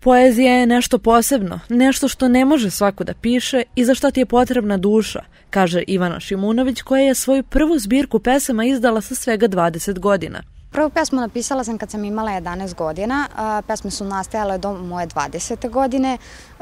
Poezija je nešto posebno, nešto što ne može svako da piše i za što ti je potrebna duša, kaže Ivana Šimunović, koja je svoju prvu zbirku pesama izdala sa svega 20 godina. Prvu pesmu napisala sam kad sam imala 11 godina, pesme su nastajale do moje 20. godine,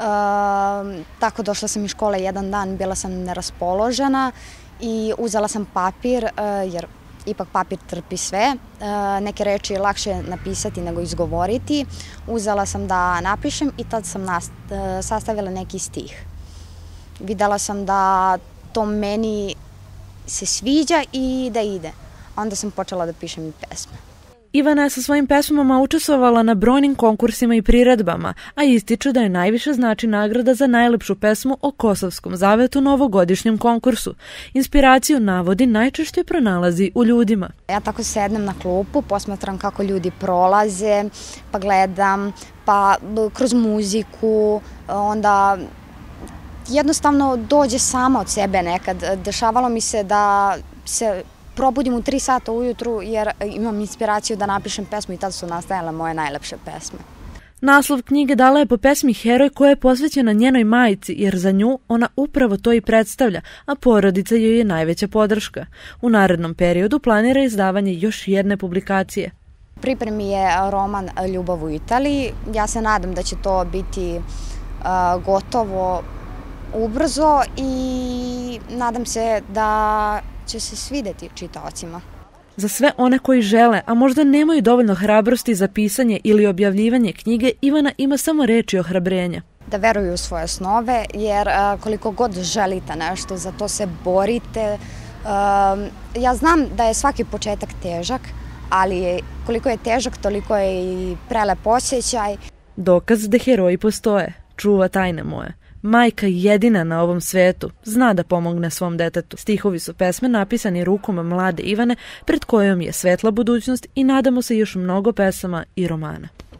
tako došla sam iz škole jedan dan, bila sam neraspoložena i uzela sam papir, jer ipak papir trpi sve, neke reči je lakše napisati nego izgovoriti. Uzela sam da napišem i tad sam sastavila neki stih. Videla sam da to meni se sviđa i da ide. Onda sam počela da pišem i pesme. Ivana je sa svojim pesmama učestvovala na brojnim konkursima i priredbama, a ističe da je najviše znači nagrada za najlepšu pesmu o Kosovskom zavetu na ovogodišnjem konkursu. Inspiraciju navodi najčešće pronalazi u ljudima. Ja tako sednem na klupu, posmatram kako ljudi prolaze, pa gledam, pa kroz muziku, onda jednostavno dođe sama od sebe nekad. Dešavalo mi se da se probudim u 3 sata ujutru jer imam inspiraciju da napišem pesmu i tad su nastajale moje najlepše pesme. Naslov knjige dala je po pesmi Heroj koja je posvećena njenoj majci jer za nju ona upravo to i predstavlja, a porodica joj je najveća podrška. U narednom periodu planira izdavanje još jedne publikacije. U pripremi je roman Ljubav u Italiji. Ja se nadam da će to biti gotovo ubrzo i nadam se da će se svideti čitaocima. Za sve one koji žele, a možda nemaju dovoljno hrabrosti za pisanje ili objavljivanje knjige, Ivana ima samo reči ohrabrenja. Da veruju u svoje snove, jer koliko god želite nešto, za to se borite. Ja znam da je svaki početak težak, ali koliko je težak, toliko je i prelep osjećaj. Dokaz da heroji postoje. Čuva tajne moje. Majka jedina na ovom svetu zna da pomogne svom detetu. Stihovi su pesme napisani rukom mlade Ivane, pred kojom je svetla budućnost i nadamo se još mnogo pesama i romana.